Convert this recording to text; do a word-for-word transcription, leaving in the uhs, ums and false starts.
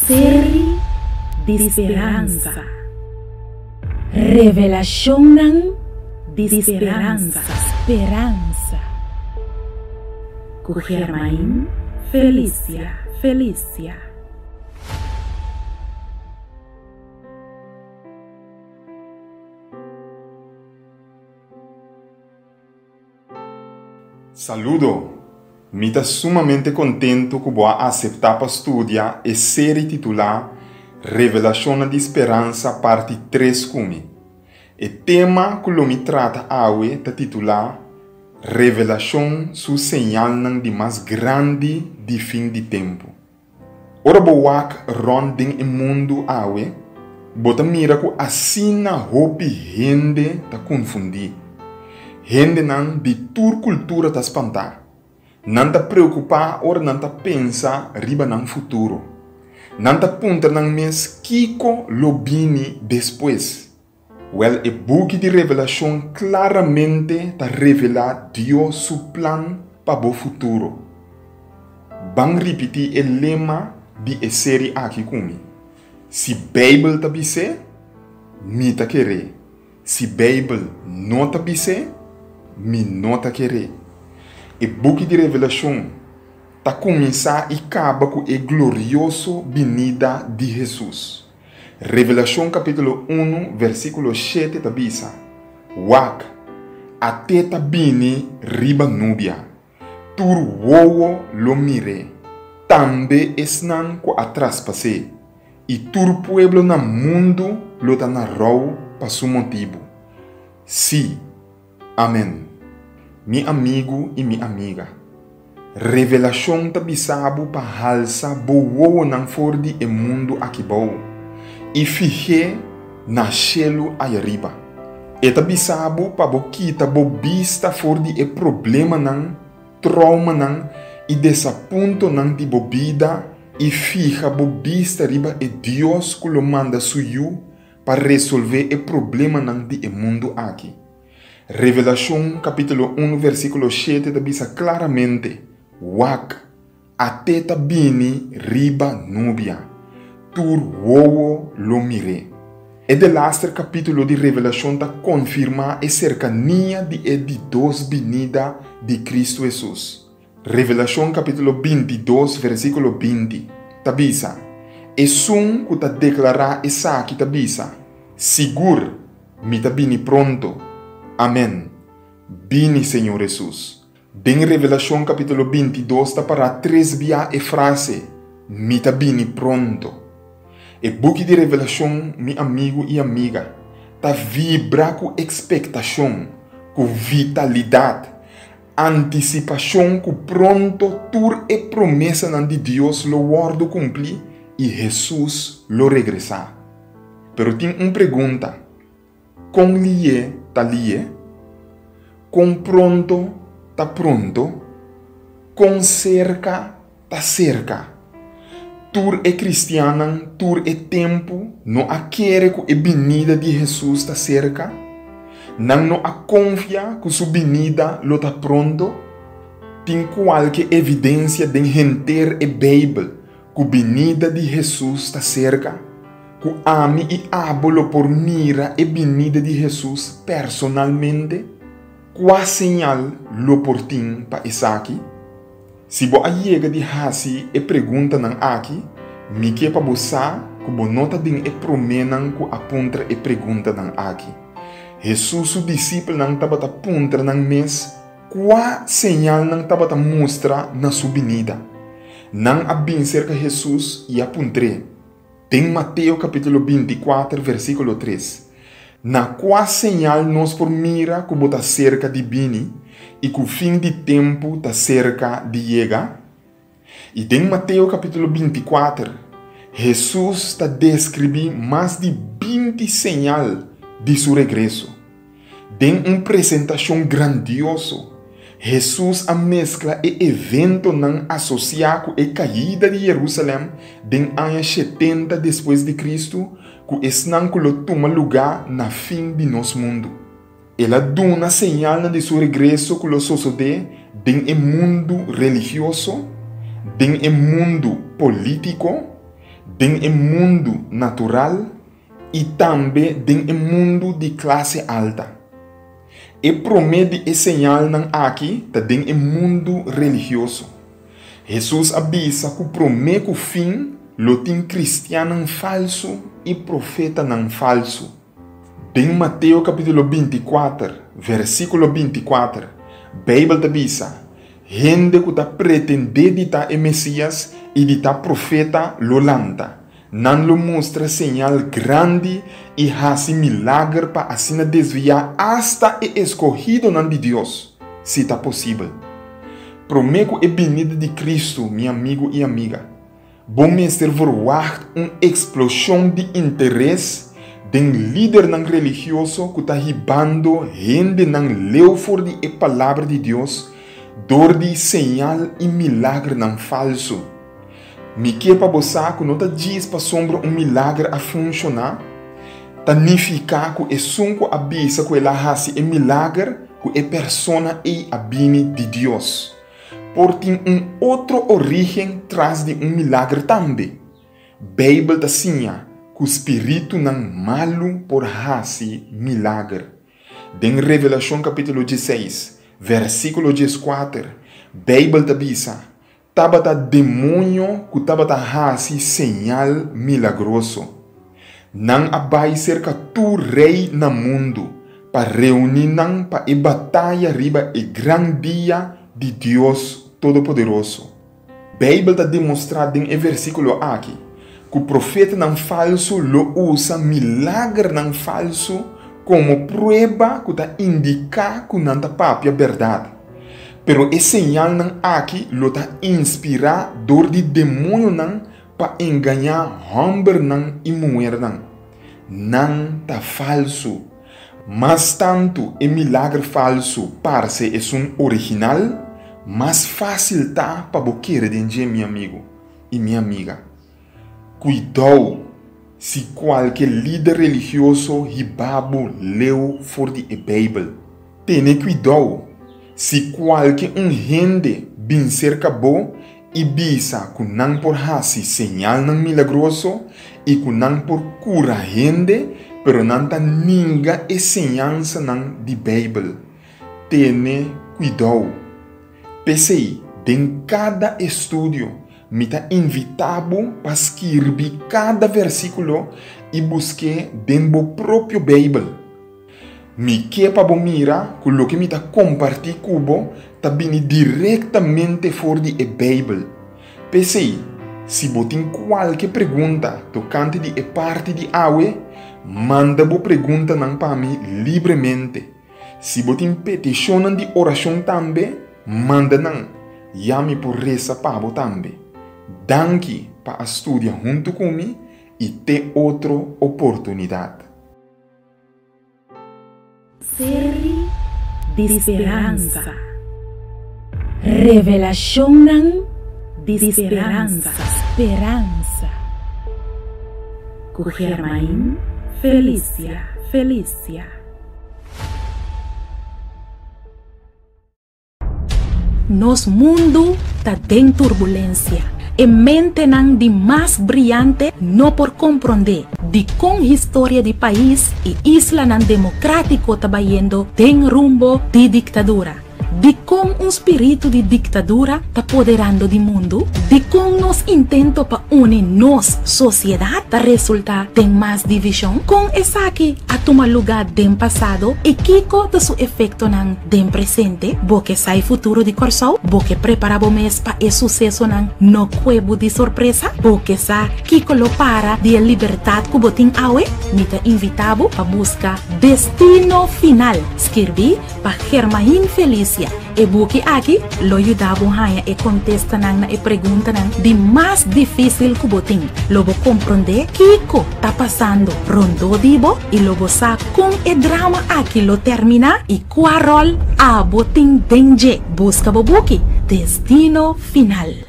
série de esperança. Revelação de esperança. Esperança. Com Germain Felícia. Felícia. Saludo! Mi está sumamente contento que vou aceitar para estudar a série titular Revelação de Esperança, parte três comigo. O tema que eu me trata hoje está titular Revelação su señal de mais grande de fim de tempo. Ora boak rondem o mundo hoje, bota mira que assim na roupa gente está confundir. Gente não de toda cultura está espantar. Não está preocupar ou não está pensar riba no futuro. Não está apontar no mês Kiko Lobini depois. Well, o book de revelação claramente está revelar Deus seu plano para o futuro. Vamos repetir o lema de a série aqui comigo. Se a Bíblia está bise, me está querer. Se a Bíblia não está bise, me não está querer. O book de revelação está começar e acaba com a gloriosa vinda de Jesus. Revelação capítulo um, versículo sete está bisa. Wak, até tá bini riba núbia. Tur wowo lo mire. Tambe esnan ko atrás pase. E tur pueblo na mundo lo ta narrou pa su motivo. Sim. Amém. Mi amigo e minha amiga. Revelação ta bisabo pa halsa bo wowo nang for di e mundo aqui bo. E fique na chelo aí arriba. E ta bisabo pa bo kita bo vista for di e problema nang, trauma nang, e desapunto nang di bo vida, e fica bo vista riba e Deus que lo manda suyu para resolver e problema nang di e mundo aqui. Revelação capítulo um, versículo sete, da bisa claramente, Wak, até ta bini riba núbia, tur wowo lo mire. E de laster capítulo de Revelação ta confirma a cercania de e de dos vinida de Cristo Jesus. Revelação capítulo vinte e dois, versículo vinte, ta bisa, e sun que ta declara essa aqui ta bisa, sigur, mi ta bini pronto. Amém. Bini, Senhor Jesus. Em Revelação capítulo vinte e dois, está para três via e frase, mi ta bini pronto. E book de Revelação, meu amigo e amiga, está vibra com expectação, com vitalidade, antecipação, com pronto, tur e promessa de Deus lo guardo cumprir e Jesus lo regressar. Pero tem uma pergunta. Com lie ta lie, com pronto ta pronto, com cerca ta cerca. Tur é cristiana, tur é tempo, não a querer que a vinda de Jesus ta cerca, não não a confia que sua vinda lo ta pronto. Tem qualquer evidência de enter a Bíblia que a vinda de Jesus ta cerca. Que ame e abolo por mira e vinda de Jesus personalmente, qual señal lo portin pa Isaki? Se bo a chega de hasi e pergunta nan aqui, mi que pa bosa que bo nota din e promenan que apunta e pergunta nan aqui. Jesus su discípulo nan tabata apunta nan mes, qual señal nan tabata mostra na su vinida. Nan abin cerca Jesus e apuntre. Tem Mateus capítulo vinte e quatro, versículo três. Na qual señal nós por mira que bota cerca de bini e que o fim de tempo está cerca de chega. E tem Mateus capítulo vinte e quatro, Jesus está descrevendo mais de vinte señal de seu regresso. Tem uma apresentação grandiosa. Jesus a mescla e evento não associado com a caída de Jerusalém em ano setenta depois de Cristo, que estão que toma lugar na fim de nosso mundo. Ela dá uma señal de seu regresso que lo sucede em um mundo religioso, em um mundo político, den o mundo natural e também den o mundo de classe alta. E promete e señal nan aqui ta den o mundo religioso. Jesus avisa que promete que o fim lo tem cristiano falso e profeta nan falso. Den Mateus capítulo vinte e quatro, versículo vinte e quatro, Bíblia avisa, gente que ta pretende de ta e Messias e de ta profeta lo lanta. Não lo mostra señal grande e hace milagre para assim desviar hasta e escogido nan de Deus, se está possível. Prometo e venida de Cristo, meu amigo e amiga. Bom mestre verwacht uma explosão de interesse den líder nan religioso que está ribando gente nan leu for de e palavra de Deus, dor de señal e milagre nan falso. Me que para você que não está diz para sombra um milagre a funcionar, significa que é sunco avisa que ela hace um milagre que é persona e abine de Deus. Porque um outro origem traz de um milagre também. Bíblia da sinha que o espírito não malo por hace milagre. Den Revelação capítulo dezesseis, versículo quatro, Bíblia avisa, tabata demônio que tabata hace señal milagroso. Não abai cerca tu rei na mundo, para reunir nan para e batalha riba e gran dia de Deus Todo-Poderoso. Bíblia está demonstrada em versículo aqui, que o profeta não falso lo usa milagre não falso como prova que está indicar que não está papia verdade. Pero esse señal não aqui lo está inspirar dor de demônio não para enganar homem não e mulher não. Não está falso. Mas tanto é milagre falso para ser é um original, mais fácil tá para boqueira de meu amigo e minha amiga. Cuidado se qualquer líder religioso ribabo leu for de Bíblia. Tenha cuidado se qualquer um gente bem cerca bo e bisa que não por hace señal não milagroso e que não por cura gente, pero não tá ninguém ensinança não de Bíblia. Tenha cuidado. Pensei, em cada estudo, me tá invitado para escrever cada versículo e buscar dentro do próprio Bíblia. Me que para mira que o que me tá compartilhando cubo tá vindo diretamente fora de Bíblia. Pensei, se botem qualquer pergunta tocante de parte de awe, manda bo pergunta não para mim livremente. Se botem petição de oração também, manda não. Chame por reza para bo também. Danke para estudar junto comigo e ter outra oportunidade. Série de esperança. Revelação de esperança. Esperança. Com Germain Felícia. Felícia. Nosso mundo está em turbulência. E mente não de mais brilhante não por compreender de com história de país e isla não democrático trabalhando tem rumbo de ditadura. De como um espírito de ditadura está apoderando do mundo, de como nos intento para unir nos sociedade está resultar em mais divisão, com essa aqui a tomar lugar do passado e kiko de seu efeito não do presente, porque sai futuro de corso, porque prepara o mês para o sucesso não no cuevo de surpresa, porque sa kiko lo para de liberdade que botin awe, me tá invitado para buscar destino final, escrevi para Germain Felícia. E buki aqui lo ajudava a e contesta nang na e pergunta nang de mais difícil que botin. Lobo compreender kiko tá passando rondo dibo e lobo sa com e drama aqui lo termina e qual rol a botin denje busca bo buki destino final.